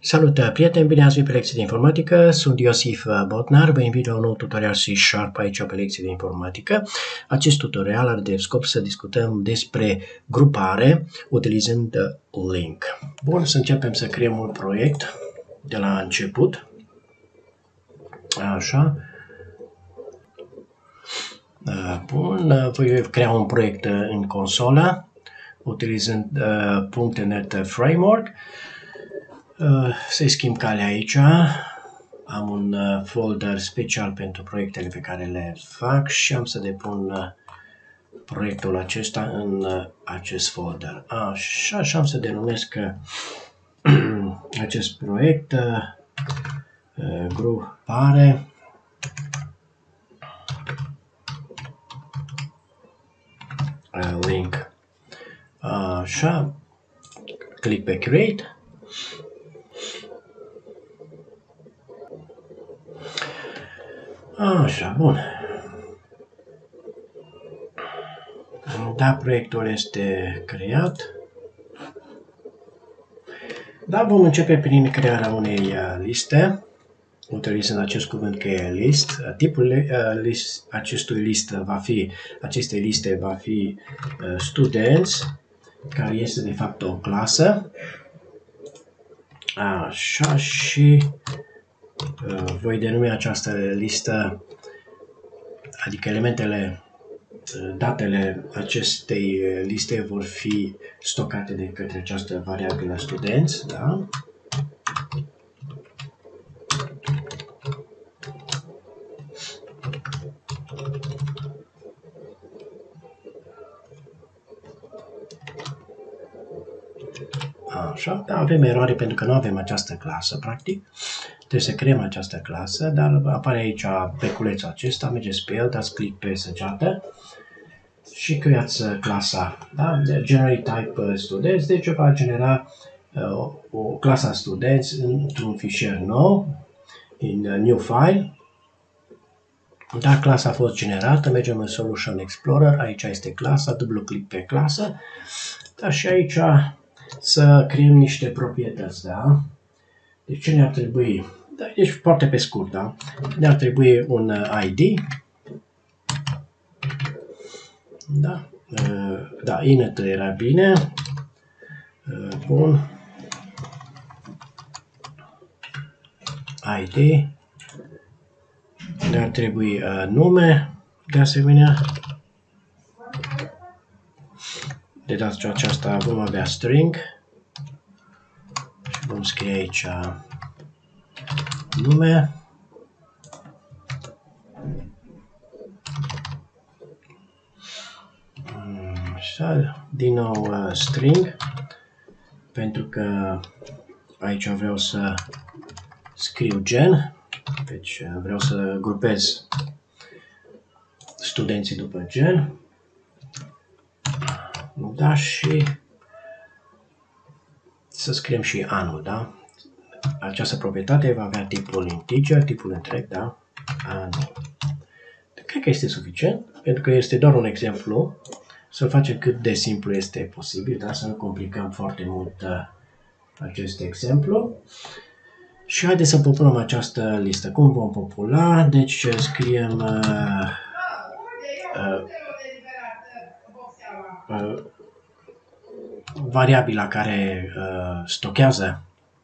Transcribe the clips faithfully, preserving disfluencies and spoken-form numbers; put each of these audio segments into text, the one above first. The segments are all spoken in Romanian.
Salut, prieteni! Bine ați venit pe lecții de informatică. Sunt Iosif Botnar. Vă invit la un nou tutorial C Sharp aici pe lecții de informatică. Acest tutorial are de scop să discutăm despre grupare utilizând link. Bun, să începem să creăm un proiect de la început. Așa. Bun, voi crea un proiect în consolă utilizând uh, .NET Framework. Uh, să-i schimb calea aici. Am un uh, folder special pentru proiectele pe care le fac și am să depun uh, proiectul acesta în uh, acest folder. Așa, și am să denumesc uh, acest proiect uh, uh, grupare uh, link. Așa, click pe Create. Așa, bun. Da, proiectul este creat. Da, vom începe prin crearea unei liste, utilizând acest cuvânt cheie list. Tipul list, acestui list va fi, acestei liste va fi studenți, care este de fapt o clasă. Așa, și voi denumi această listă, adică elementele, datele acestei liste vor fi stocate de către această variabilă studenți, da? Așa, da, avem eroare pentru că nu avem această clasă, practic. Trebuie să creăm această clasă, dar apare aici beculețul acesta, mergeți pe el, dați click pe săgeată și creați clasa, da? Generate type students, deci va genera uh, o clasă studenți într-un fișier nou, în new file. Da, clasa a fost generată, mergem în Solution Explorer, aici este clasa, dublu click pe clasă, da, și aici să creăm niște proprietăți, da? Deci ce ne-ar trebui? Da, deci foarte pe scurt, da? Ne-ar trebui un I D. Da, da, init era bine. Bun. I D. Ne-ar trebui nume, de asemenea. De data aceasta vom avea string. Și vom scrie aici nume. Așa, din nou string, pentru că aici vreau să scriu gen, deci vreau să grupez studenții după gen. Da, și să scriem și anul, da? Această proprietate va avea tipul integer, tipul întreg, da? Anul. Cred că este suficient, pentru că este doar un exemplu. Să facem cât de simplu este posibil, da? Să nu complicăm foarte mult uh, acest exemplu. Și haideți să populăm această listă. Cum vom popula? Deci scriem uh, uh, uh, variabila care uh, stochează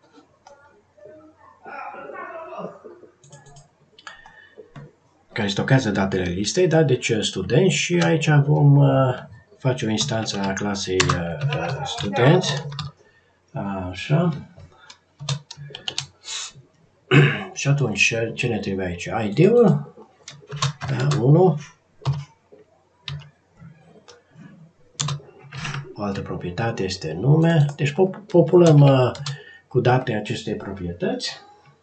care stochează datele listei, da? Deci studenți, și aici vom uh, face o instanță a clasei uh, studenți. Așa. Și atunci, ce ne trebuie aici? I D-ul, da, unu. O altă proprietate este nume. Deci pop populăm uh, cu date acestei proprietăți.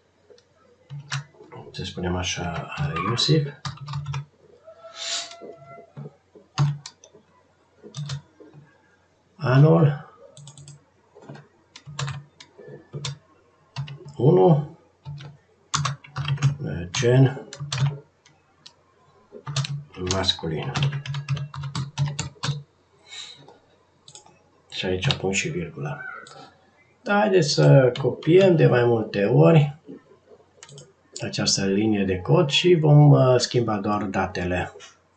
Să spunem așa, Iosif. Anul. unu. Gen. Masculin. Și aici pun și virgula. Haideți să copiem de mai multe ori această linie de cod și vom uh, schimba doar datele.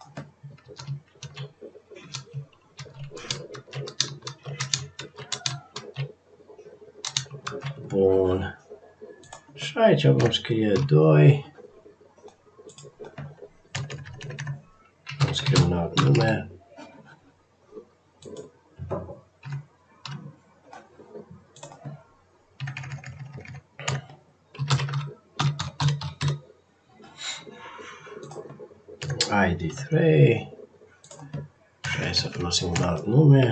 Bun. Și aici vom scrie doi. Vom scrie un alt nume. I D trei. Și hai să folosim un alt nume.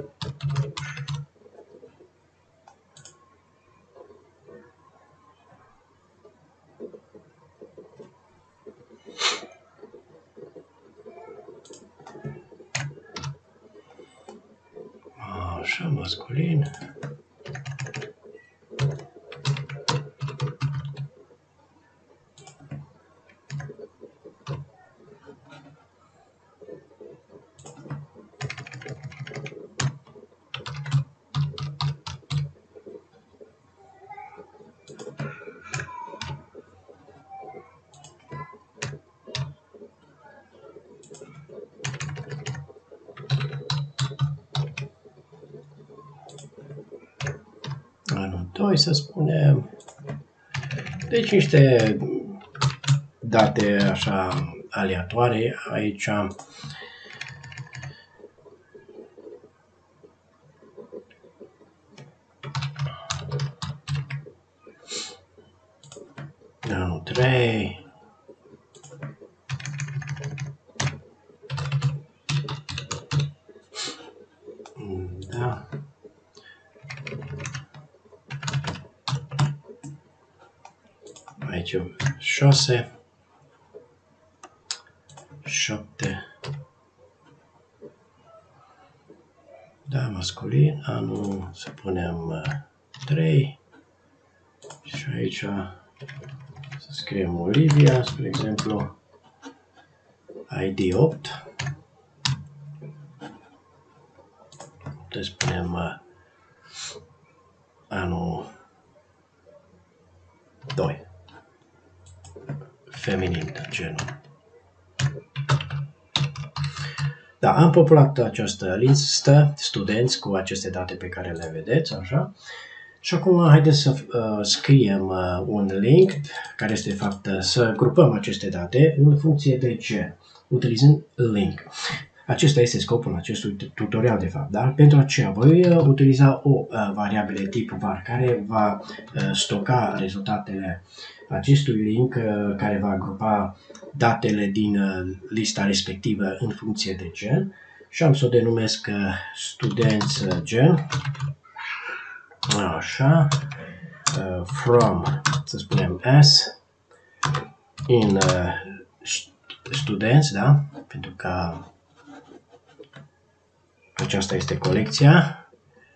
Așa, masculin. Anul doi, să spunem. Deci niște date așa aleatoare aici. Anul trei. Da. Aici șase, șapte, da, masculin, anul, să punem trei și aici să scriem Olivia, spre exemplu, I D opt, putem spunem anul doi. Feminin, genul. Da, am populat această listă studenți cu aceste date pe care le vedeți, așa. Și acum haideți să uh, scriem uh, un link, care este de fapt uh, să grupăm aceste date în funcție de gen, utilizând link. Acesta este scopul acestui tutorial de fapt, da? Pentru aceea voi uh, utiliza o uh, variabilă tip var care va uh, stoca rezultatele acestui link, uh, care va grupa datele din uh, lista respectivă în funcție de gen și am să o denumesc uh, studenți gen. Așa, uh, from, să spunem s, in uh, studenți, da? Pentru că aceasta este colecția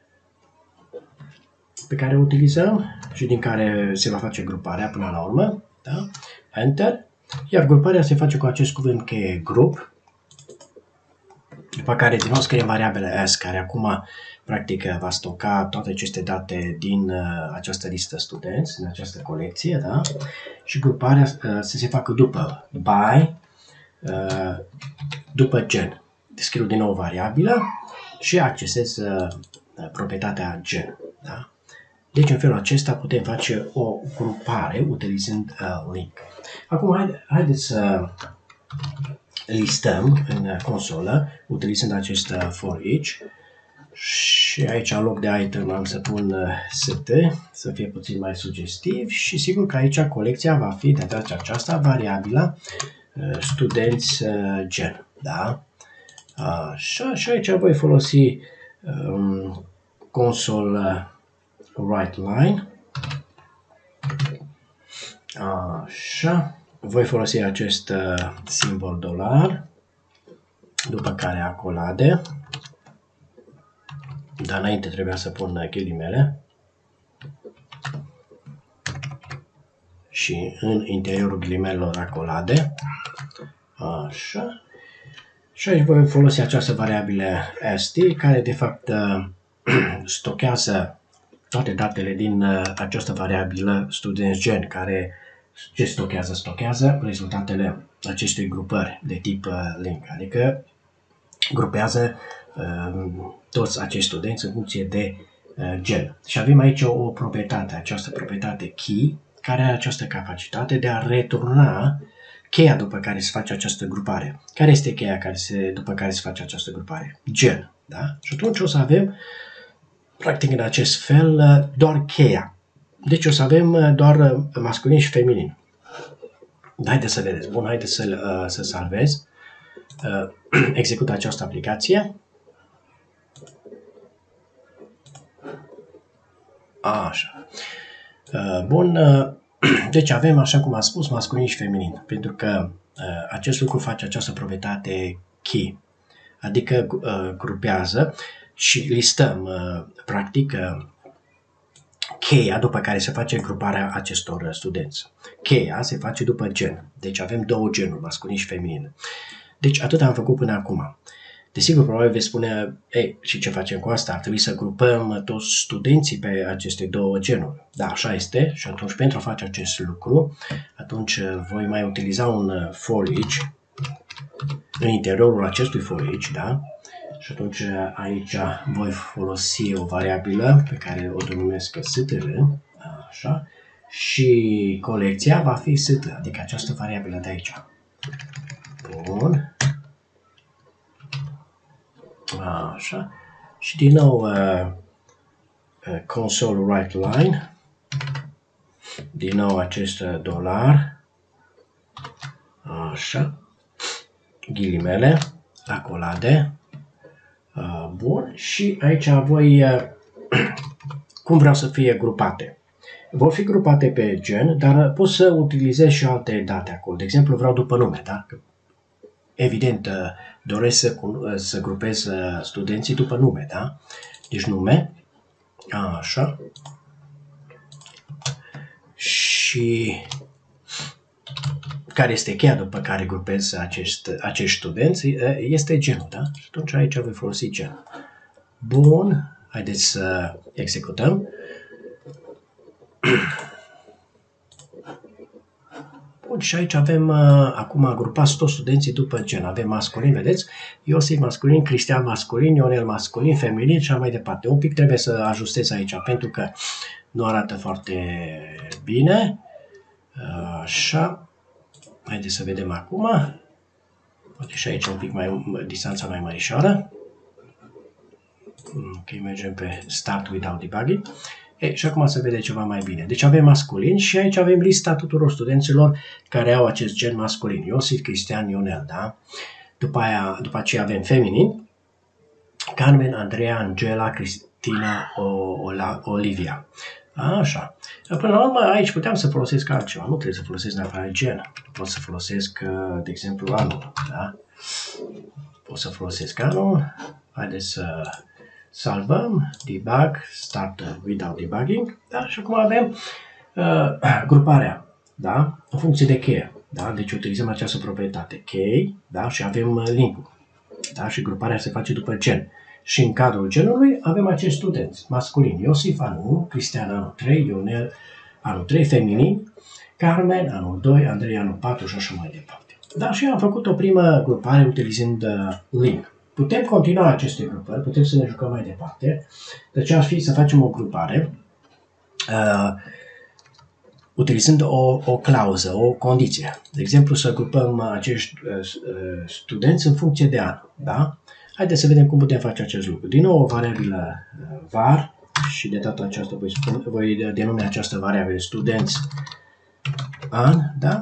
pe care o utilizăm și din care se va face gruparea până la urmă, da? Enter, iar gruparea se face cu acest cuvânt cheie group, după care din nou scriem variabila s, care acum practic va stoca toate aceste date din uh, această listă studenți, din această colecție, da? Și gruparea uh, să se facă după by, uh, după gen. Scriu din nou variabila și accesez uh, proprietatea gen, da? Deci în felul acesta putem face o grupare utilizând uh, link. Acum haide, haideți să listăm în consolă utilizând acest uh, for each. Și aici, în loc de item, am să pun st, să fie puțin mai sugestiv și sigur că aici colecția va fi de data aceasta variabila studenți gen, da? Așa, și aici voi folosi um, console write line. Așa, voi folosi acest simbol dolar, după care accolade. Dar înainte trebuia să pun ghilimele și în interiorul ghilimelelor accolade. Așa. Și aici voi folosi această variabilă st, care de fapt stochează toate datele din uh, această variabilă studentsgen, care ce stochează? Stochează rezultatele acestei grupări de tip uh, link, adică grupează uh, toți acești studenți în funcție de uh, gen. Și avem aici o, o proprietate, această proprietate key, care are această capacitate de a returna cheia după care se face această grupare. Care este cheia care se, după care se face această grupare? Gen. Da? Și atunci o să avem, practic în acest fel, doar cheia. Deci o să avem doar masculin și feminin. Haideți să vedeți. Bun, haideți să, să salvez. Execut această aplicație. Așa. Bun. Deci avem, așa cum am spus, masculin și feminin. Pentru că acest lucru face această proprietate key. Adică grupează și listăm, practic, cheia după care se face gruparea acestor studenți. Cheia se face după gen. Deci avem două genuri, masculin și feminin. Deci atât am făcut până acum. Desigur, probabil veți spune, ei, și ce facem cu asta? Ar trebui să grupăm toți studenții pe aceste două genuri. Da, așa este. Și atunci, pentru a face acest lucru, atunci voi mai utiliza un for each în interiorul acestui for each, da? Și atunci aici voi folosi o variabilă pe care o denumesc str, așa, și colecția va fi st, adică această variabilă de aici. Bun. Așa. Și din nou uh, uh, console write line. Din nou acest dolar. Așa. Ghilimele. Acolade. Uh, bun. Și aici voi uh, cum vreau să fie grupate. Vor fi grupate pe gen, dar pot să utilizez și alte date acolo. De exemplu, vreau după nume, da? Evident, doresc să, să grupez studenții după nume, da? Deci nume, așa, și care este cheia după care grupez acest, acești studenți, este genul, da? Și atunci aici voi folosi gen. Bun, haideți să executăm. Bun, și aici avem uh, acum agrupați toți studenții după gen. Avem masculin, vedeți? Iosif masculin, Cristian masculin, Ionel masculin, feminin și așa mai departe. Un pic trebuie să ajustez aici pentru că nu arată foarte bine. Uh, așa. Haideți să vedem acum. Poate și aici un pic mai, distanța mai mărișoară. Ok, mergem pe Start Without Debugging. E, și acum se vede ceva mai bine. Deci avem masculin și aici avem lista tuturor studenților care au acest gen masculin. Iosif, Cristian, Ionel, da? După, aia, după aceea avem feminin. Carmen, Andreea, Angela, Cristina, Ola, Olivia. Așa. Până la urmă, aici puteam să folosesc altceva. Nu trebuie să folosesc neapărat gen. Pot să folosesc, de exemplu, anul. Da? Pot să folosesc anul. Haideți să salvăm, debug, start without debugging, da? Și acum avem uh, gruparea, da? În funcție de cheie, da? Deci utilizăm această proprietate key, da? Și avem link-ul, da? Și gruparea se face după gen. Și în cadrul genului avem acești studenți, masculin, Iosif, anul unu, Cristian, anul trei, Ionel, anul trei, feminin, Carmen, anul doi, Andrei, anul patru și așa mai departe. Da? Și am făcut o primă grupare utilizând uh, link. Putem continua aceste grupări, putem să ne jucăm mai departe. Deci ar fi să facem o grupare uh, utilizând o, o clauză, o condiție. De exemplu, să grupăm acești uh, studenți în funcție de an. Da? Haideți să vedem cum putem face acest lucru. Din nou o variabilă uh, var și de data aceasta voi, spune, voi denume această variabilă studenți an. Da?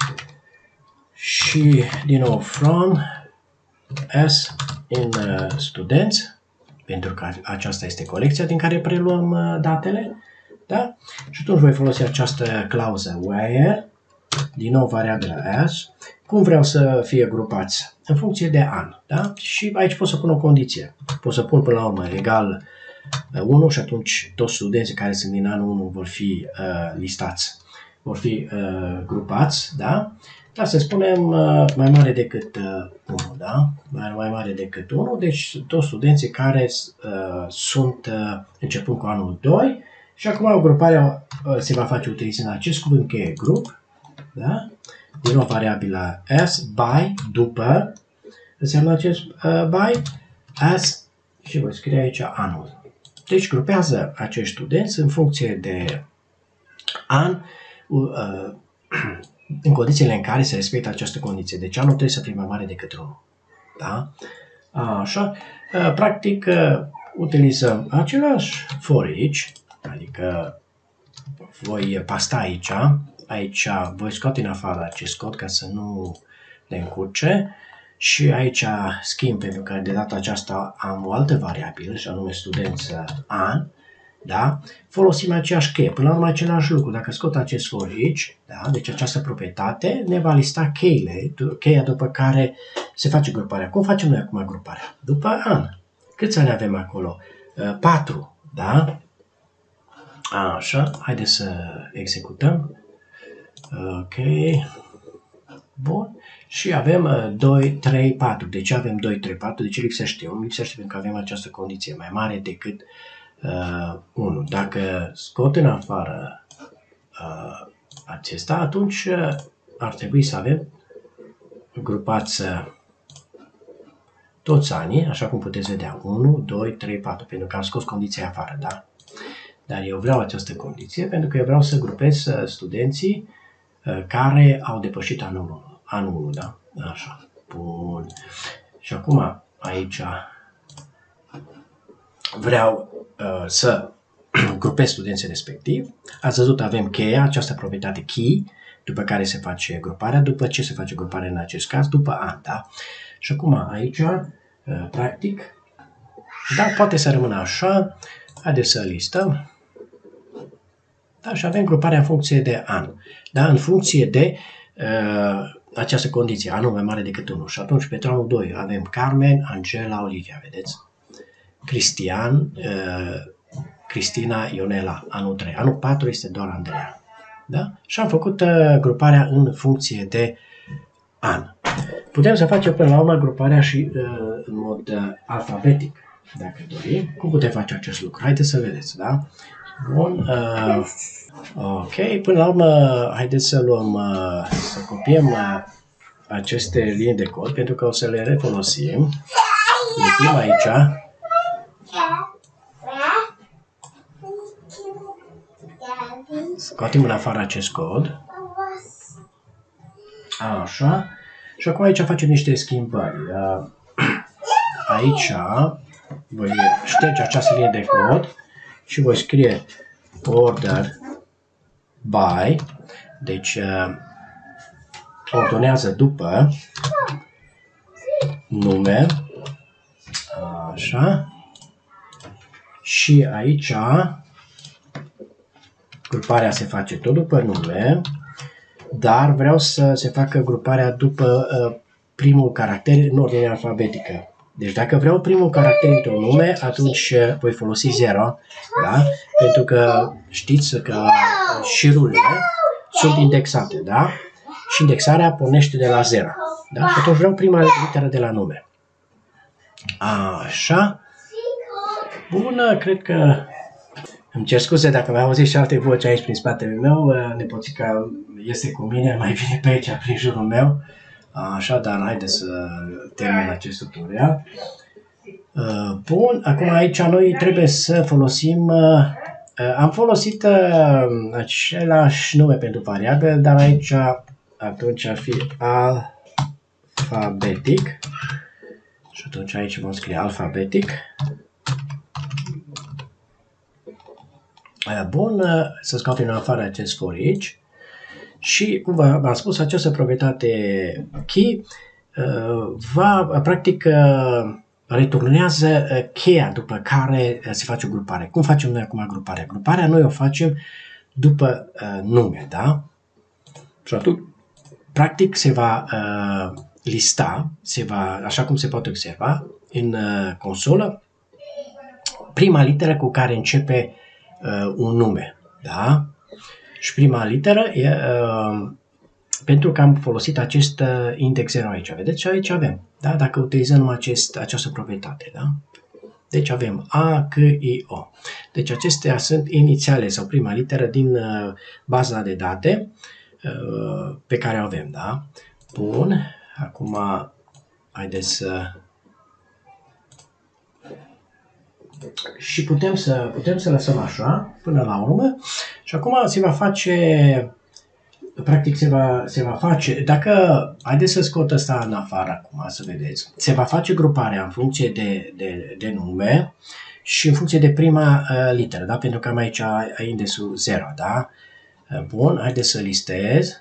Și din nou from as in uh, studenți, pentru că aceasta este colecția din care preluăm uh, datele, da? Și atunci voi folosi această clauză where, din nou variabilă as, cum vreau să fie grupați, în funcție de an, da? Și aici pot să pun o condiție, pot să pun până la urmă egal uh, unu și atunci toți studenții care sunt din anul unu vor fi uh, listați, vor fi uh, grupați, da? Da, să spunem uh, mai mare decât uh, unu, da? Mai, mai mare decât unu, deci toți studenții care uh, sunt uh, începând cu anul doi Și acum gruparea se va face utilizând acest cuvânt cheie group, da? Din nou variabilă s, by, după, înseamnă acest uh, by, as, și voi scrie aici anul. Deci grupează acești studenți în funcție de an, uh, în condițiile în care se respectă această condiție. Deci anul trebuie să fie mai mare decât unu. Da? Așa. Uh, practic, uh, utilizăm același for each, adică voi pasta aici, aici voi scoate în afară acest cod ca să nu le încurce și aici schimb, pentru că de data aceasta am o altă variabilă și anume studenți an, da? Folosim aceeași cheie, până la urmă același lucru, dacă scot acest for each, da? Deci această proprietate ne va lista cheile, cheia după care se face gruparea. Cum facem noi acum gruparea? După an. Câți ani avem acolo? patru, da? Așa, haideți să executăm. Ok. Bun. Și avem doi, trei, patru. De ce avem doi, trei, patru? De ce lipsește unu? Lipsește pentru că avem această condiție mai mare decât uh, unu. Dacă scot în afară uh, acesta, atunci uh, ar trebui să avem grupați uh, toți anii, așa cum puteți vedea. unu, doi, trei, patru, pentru că am scos condiția afară, da? Dar eu vreau această condiție pentru că eu vreau să grupez uh, studenții uh, care au depășit anul unu. Anul unu, da? Așa. Bun. Și acum, aici vreau uh, să grupez studenții respectiv. Ați văzut, avem cheia, această proprietate key, după care se face gruparea. După ce se face gruparea în acest caz? După an, da? Și acum, aici, uh, practic, da, poate să rămână așa. Haideți să listăm. Da, și avem gruparea în funcție de an. Da? În funcție de uh, această condiție, anul mai mare decât unu. Și atunci, pentru anul doi, avem Carmen, Angela, Olivia, vedeți? Cristian, uh, Cristina, Ionela, anul trei. Anul patru este doar Andreea. Da? Și am făcut uh, gruparea în funcție de an. Putem să facem până la urmă gruparea și uh, în mod uh, alfabetic, dacă dorim. Cum putem face acest lucru? Haideți să vedeți, da? Bun. Uh, ok, până la urmă, haideți să luăm, uh, să copiem uh, aceste linii de cod, pentru că o să le refolosim. Lipim aici. Scoatem în afară acest cod. Așa. Și acum aici facem niște schimbări. Uh, aici voi șterge această linie de cod și voi scrie order by, deci uh, ordonează după nume, așa, și aici gruparea se face tot după nume, dar vreau să se facă gruparea după uh, primul caracter în ordine alfabetică. Deci dacă vreau primul caracter într-un nume, atunci voi folosi zero, da? Pentru că știți că șirurile sunt indexate, da? Și indexarea pornește de la zero, da? Și atunci vreau prima literă de la nume. Așa. Bună, cred că... Îmi cer scuze dacă mi-am auzit și alte voci aici prin spatele meu. Nepoțica este cu mine, mai bine pe aici, prin jurul meu. Așa, dar haideți să termin acest tutorial. Bun, acum aici noi trebuie să folosim, am folosit același nume pentru variabil, dar aici atunci ar fi alfabetic. Și atunci aici vom scrie alfabetic. Bun, să scoatem în afară acest for each. Și, cum v-am spus, această proprietate key va, practic, returnează cheia după care se face o grupare. Cum facem noi acum gruparea? Gruparea noi o facem după nume, da? Și atunci, practic, se va lista, se va, așa cum se poate observa, în consolă, prima literă cu care începe un nume, da? Și prima literă e uh, pentru că am folosit acest uh, index zero aici. Vedeți? Și aici avem. Da? Dacă utilizăm acest, această proprietate. Da? Deci avem A, C, I, O. Deci acestea sunt inițiale sau prima literă din uh, baza de date uh, pe care o avem, da? Bun, acum haideți să... Și putem să, putem să lăsăm așa până la urmă și acum se va face... Practic se va, se va face, dacă, haideți să scot ăsta în afară acum, să vedeți, se va face gruparea în funcție de, de, de nume și în funcție de prima uh, literă, da? Pentru că am aici indexul zero, da? Bun, haideți să listez.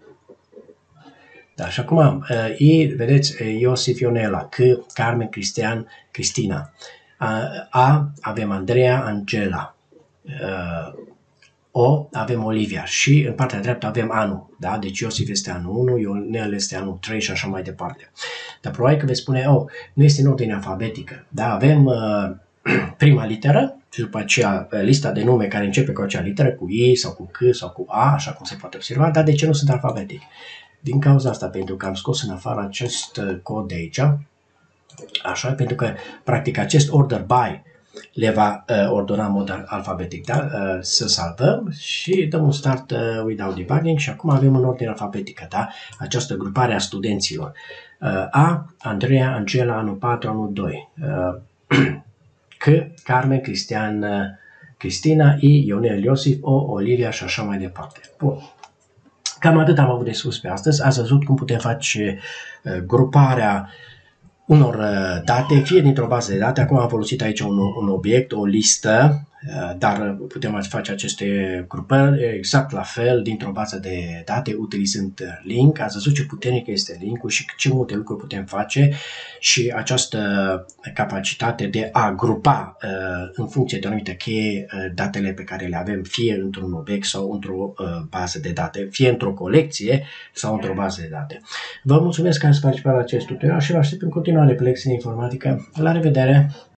Da, și acum, uh, I, vedeți, Iosif, Ionela, C, Carmen, Cristian, Cristina. Uh, A, avem Andreea, Angela. Uh, O, avem Olivia și în partea dreaptă avem anul, da? Deci Iosif este anul unu, Ionel este anul trei și așa mai departe. Dar probabil că veți spune, oh, nu este în ordine alfabetică, da? Avem uh, prima literă și după aceea lista de nume care începe cu acea literă, cu I sau cu C sau cu A, așa cum se poate observa, dar de ce nu sunt alfabetic? Din cauza asta, pentru că am scos în afară acest cod de aici, așa, pentru că practic acest order by le va uh, ordona în mod alfabetic, da? Uh, să salvăm și dăm un start uh, without debugging și acum avem în ordine alfabetică, da? Această grupare a studenților. Uh, A, Andreea, Angela, anul patru, anul doi. Uh, C, Carmen, Cristian, uh, Cristina, I, Ionel, Iosif, O, Olivia și așa mai departe. Bun. Cam atât am avut de spus pe astăzi. Ați văzut cum putem face uh, gruparea unor date, fie dintr-o bază de date. Acum am folosit aici un, un obiect, o listă, dar putem face aceste grupări exact la fel dintr-o bază de date utilizând link. Ați văzut ce puternic este link-ul și ce multe lucruri putem face și această capacitate de a grupa în funcție de o anumită cheie datele pe care le avem fie într-un obiect sau într-o bază de date, fie într-o colecție sau într-o bază de date. Vă mulțumesc că ați participat la acest tutorial și vă aștept în continuare pe lecții de informatică. La revedere!